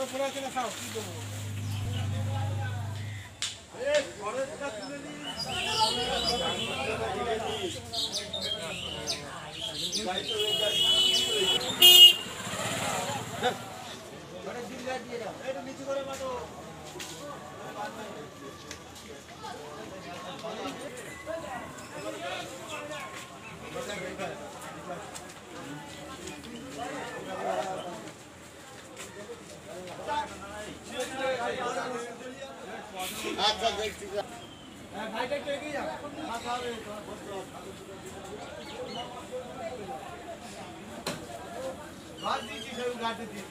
ঘর পড়ে আছে না খাও কি দেবো নিচু করে মাতো আচ্ছা দেখছি ভাইটা একটু এগিয়ে যাও ঘর দিচ্ছি সব গাড়ি দিচ্ছি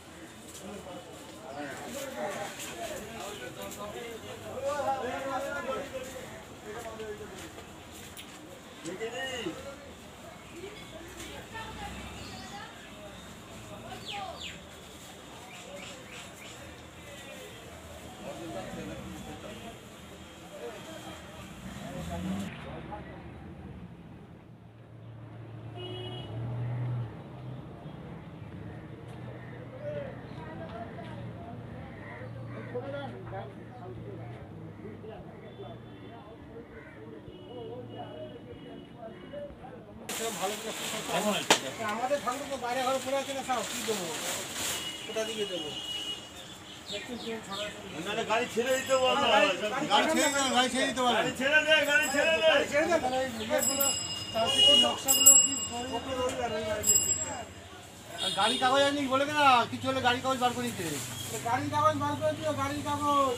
আমাদের ঠাকুর তো বাইরে ঘরে পড়ে আছে না খাও কি দেবো কোথা দিকে দেবো গাড়ি ছেড়ে দিতে বলো গাড়ি ছেড়ে দিতে পারবে ছেড়ে দে গাড়ি ছেড়ে দে গাড়ি কাগজ আনি বলে না কিছু হলে গাড়ি কাগজ বার করে দিতে গাড়ির কাগজ বার করে দিও গাড়ির কাগজ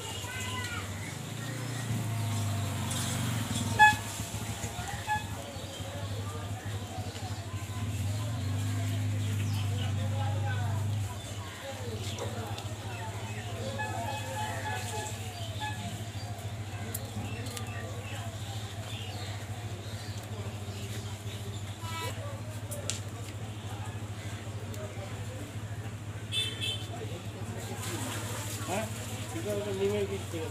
হ্যাঁ ঠিক আছে নিমে দিতে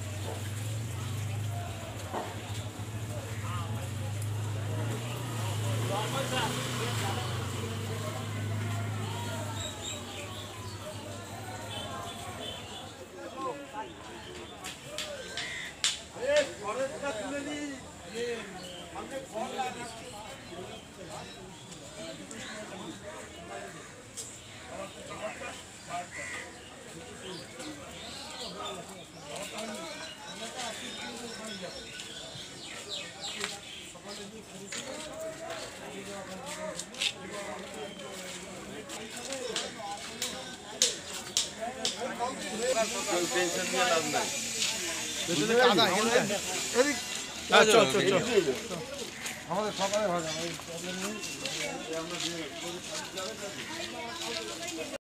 টেনশন নিয়ে লাভ নাই আমাদের সকালে ভালো